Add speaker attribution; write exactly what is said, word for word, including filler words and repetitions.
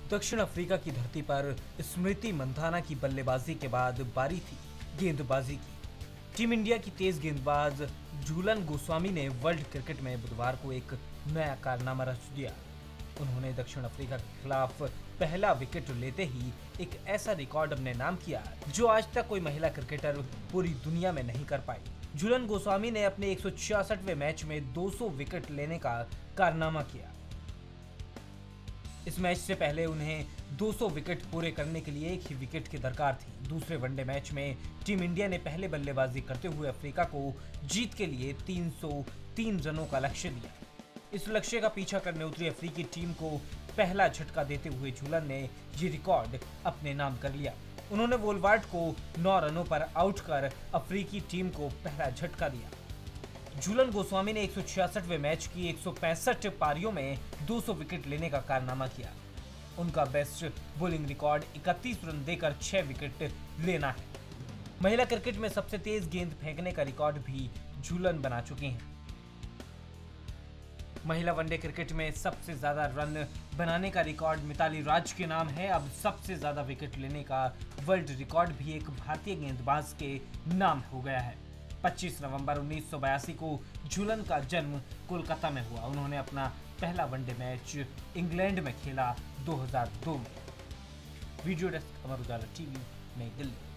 Speaker 1: दक्षिण अफ्रीका की धरती पर स्मृति मंधाना की बल्लेबाजी के बाद बारी थी गेंदबाजी की। टीम इंडिया की तेज गेंदबाज झूलन गोस्वामी ने वर्ल्ड क्रिकेट में बुधवार को एक नया कारनामा रच दिया। उन्होंने दक्षिण अफ्रीका के खिलाफ पहला विकेट लेते ही एक ऐसा रिकॉर्ड अपने नाम किया जो आज तक कोई महिला क्रिकेटर पूरी दुनिया में नहीं कर पाई। झूलन गोस्वामी ने अपने एक सौ छियासठवें मैच में दो सौ विकेट लेने का कारनामा किया। इस मैच से पहले उन्हें दो सौ विकेट पूरे करने के लिए एक ही विकेट की दरकार थी। दूसरे वनडे मैच में टीम इंडिया ने पहले बल्लेबाजी करते हुए अफ्रीका को जीत के लिए तीन सौ तीन रनों का लक्ष्य दिया। इस लक्ष्य का पीछा करने उतरी अफ्रीकी टीम को पहला झटका देते हुए झूलन ने ये रिकॉर्ड अपने नाम कर लिया। उन्होंने वोलवार्ड को नौ रनों पर आउट कर अफ्रीकी टीम को पहला झटका दिया। झूलन गोस्वामी ने एक सौ छियासठवें मैच की एक सौ पैंसठ पारियों में दो सौ विकेट लेने का कारनामा किया। उनका बेस्ट बॉलिंग रिकॉर्ड इकतीस रन देकर छह विकेट लेना है। महिला क्रिकेट में सबसे तेज गेंद फेंकने का रिकॉर्ड भी झूलन बना चुके हैं। महिला वनडे क्रिकेट में सबसे ज्यादा रन बनाने का रिकॉर्ड मिताली राज के नाम है। अब सबसे ज्यादा विकेट लेने का वर्ल्ड रिकॉर्ड भी एक भारतीय गेंदबाज के नाम हो गया है। पच्चीस नवंबर उन्नीस सौ बयासी को झूलन का जन्म कोलकाता में हुआ। उन्होंने अपना पहला वनडे मैच इंग्लैंड में खेला दो हज़ार दो में। Video desk Amar Ujala TV, नई दिल्ली।